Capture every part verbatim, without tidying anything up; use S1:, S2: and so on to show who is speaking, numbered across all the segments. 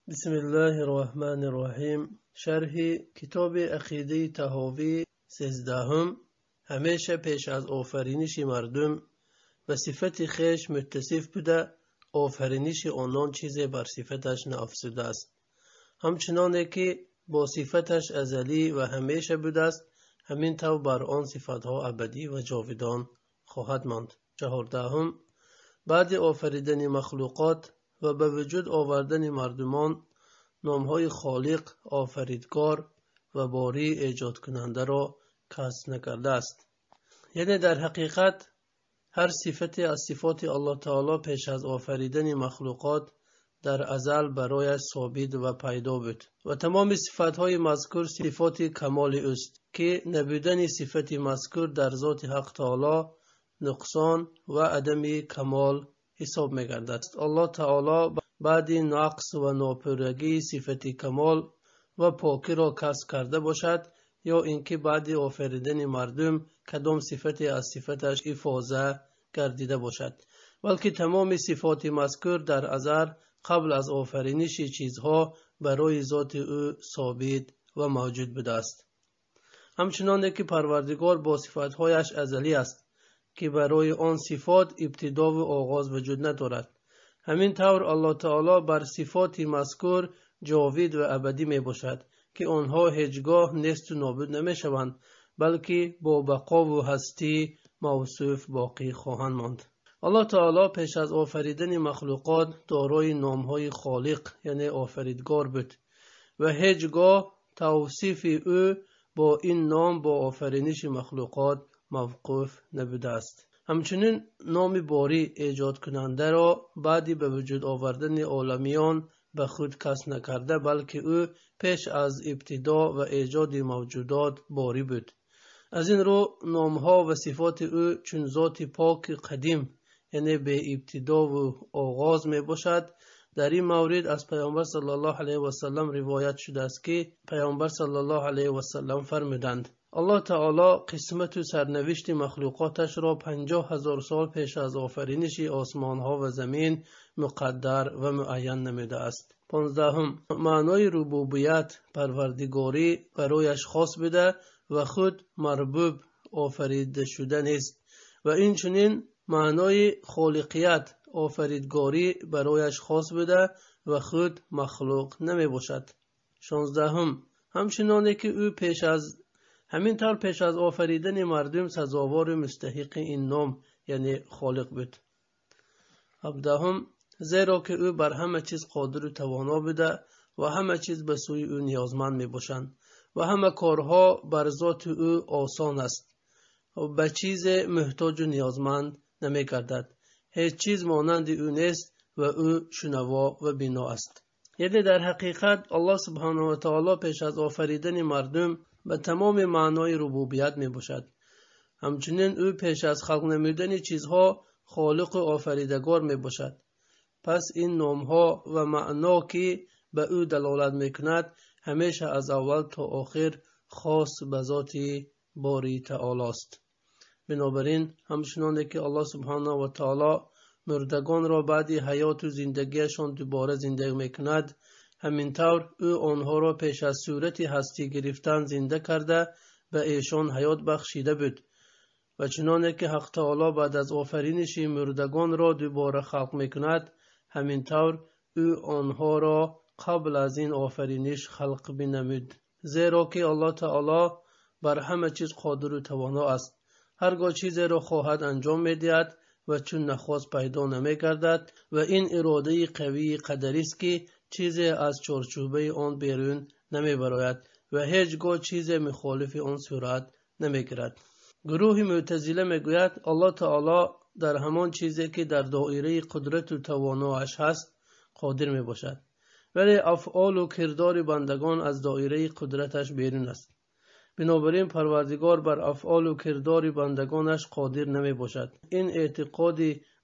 S1: بسم الله الرحمن الرحیم. شرح کتاب عقیده طحاوی سیزدهم. همیشه پیش از آفرینش مردم و صفت خویش متصف بوده، آفرینش آنان چیزی بر صفتش نافزوده است، همچنانه که با صفتش ازلی و همیشه بوده است، همین طور بر آن صفتها ابدی و جاودان خواهد ماند. چهاردهم. بعد آفریدن مخلوقات و به وجود آوردن مردمان، نامهای خالق، آفریدگار و باری ایجاد کننده را کسب نکرده است. یعنی در حقیقت هر صفت از صفات الله تعالی پیش از آفریدن مخلوقات در ازل برایش ثابت و پیدا بود و تمام صفتهای مذکور صفات کمال است که نبودن صفت مذکور در ذات حق تعالی نقصان و عدم کمال حساب می‌گردد. الله تعالی بعد نقص و ناپورگی صفت کمال و پاکی را کسب کرده باشد، یا اینکه بعد آفریدن مردم کدام صفت از صفتش افاضه گردیده باشد، بلکه تمام صفات مذکور در ازل قبل از آفرینش چیزها برای ذات او ثابت و موجود بوده است. همچنانه که پروردگار با صفتهایش ازلی است که برای آن صفات ابتدا و آغاز وجود ندارد، همین طور الله تعالی بر صفات مذکور جاوید و ابدی می باشد که آنها هیچگاه نیست و نابود نمی شوند، بلکه با بقا و هستی موصوف باقی خواهند ماند. الله تعالی پیش از آفریدن مخلوقات دارای نامهای خالق یعنی آفریدگار بود و هیچگاه توصیف او با این نام با آفرینش مخلوقات موقوف نبوده است. همچنین نام باری ایجاد کننده را بعدی به وجود آوردن عالمیان به خود کسب نکرده، بلکه او پیش از ابتدا و ایجاد موجودات باری بود. از این رو نامها و صفات او چون ذات پاک قدیم یعنی به ابتدا و آغاز می باشد. در این مورد از پیامبر صلی الله علیه و سلم روایت شده است که پیامبر صلی الله علیه و سلم فرمودند: الله تعالی قسمت و سرنوشت مخلوقاتش را پنجاه هزار سال پیش از آفرینش آسمان ها و زمین مقدر و معین نموده است. پانزدهم. معنای ربوبیت پروردگاری برایش خاص بوده و خود مربوب آفریده شده نیست و این چنین معنای خالقیت آفریدگاری برایش خاص بوده و خود مخلوق نمی باشد. شانزدهم. همچنانه که او پیش از همین طور پیش از آفریدن مردم سزاوار مستحق این نام یعنی خالق بود. هفدهم. زیرا که او بر همه چیز قادر و توانا بوده و همه چیز به سوی او نیازمند می باشند و همه کارها بر ذات او آسان است و به چیز محتاج و نیازمند نمی گردد. هیچ چیز مانند او نیست و او شنوا و بینا است. یعنی در حقیقت الله سبحانه و تعالی پیش از آفریدن مردم به تمام معنای ربوبیت می باشد. همچنین او پیش از خلق نمودن چیزها خالق و آفریدگار می باشد. پس این نامها و معنا که به او دلالت می کند همیشه از اول تا آخر خاص به ذات باری تعالی است. بنابراین همچنانه که الله سبحانه و تعالی مردگان را بعد حیات و زندگیشان دوباره زنده می کند، همین طور او آنها را پیش از صورت هستی گرفتن زنده کرده به ایشان حیات بخشیده بود و چنانه که حق تعالی بعد از آفرینش مردگان را دوباره خلق می کند، همین طور او آنها را قبل از این آفرینش خلق بنمود، زیرا که الله تعالی بر همه چیز قادر و توانا است. هرگاه چیزی را خواهد انجام می دهد و چون نخواست پیدا نمی گردد و این اراده قوی قدری است که چیزی از چارچوبه آن بیرون نمی براید و هیچگاه چیزی مخالف آن صورت نمی گیرد. گروه معتزله می گوید الله تعالی در همان چیزی که در دایره قدرت و توانایش هست قادر می باشد، ولی افعال و کردار بندگان از دایره قدرتش بیرون است. بنابراین پروردگار بر افعال و کردار بندگانش قادر نمی باشد. این اعتقاد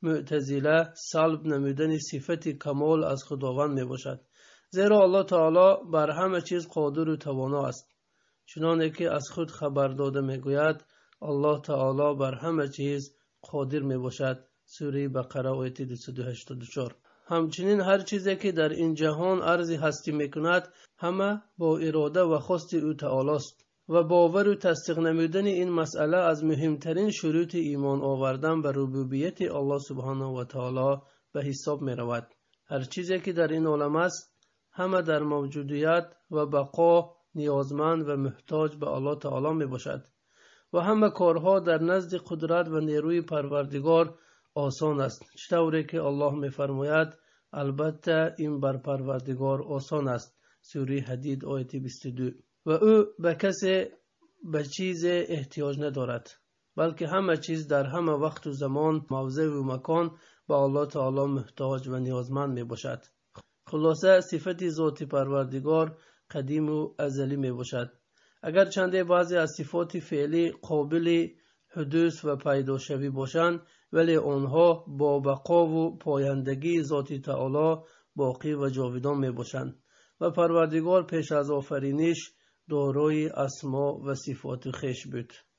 S1: معتزله سلب نمودن صفت کمال از خداوند می باشد، زیرا الله تعالی بر همه چیز قادر و توانا است. چنانه که از خود خبر داده می گوید الله تعالی بر همه چیز قادر می باشد. سوره بقره آیه دویست و هشتاد و چهار. همچنین هر چیزی که در این جهان عرض هستی میکند همه با اراده و خواست او تعالی است و باور و تصدیق نمودن این مسئله از مهمترین شروط ایمان آوردن به ربوبیت الله سبحانه و تعالی به حساب می رود. هر چیزی که در این عالم است همه در موجودیت و بقا نیازمند و محتاج به الله تعالی می باشد و همه کارها در نزد قدرت و نیروی پروردگار آسان است، چطوری که الله می فرماید البته این بر پروردگار آسان است. سوره حدید آیه بیست و دو. و او به کسی به چیز احتیاج ندارد، بلکه همه چیز در همه وقت و زمان، موضع و مکان به الله تعالی محتاج و نیازمند می باشد. خلاصه صفت ذات پروردگار قدیم و ازلی می باشد. اگر چنده بعضی از صفات فعلی قابل حدوث و پیدا شوی باشند، ولی آنها با بقا و پایندگی ذات تعالی باقی و جاودان می باشند و پروردگار پیش از آفرینش دارای اسما و صفات خویش بود.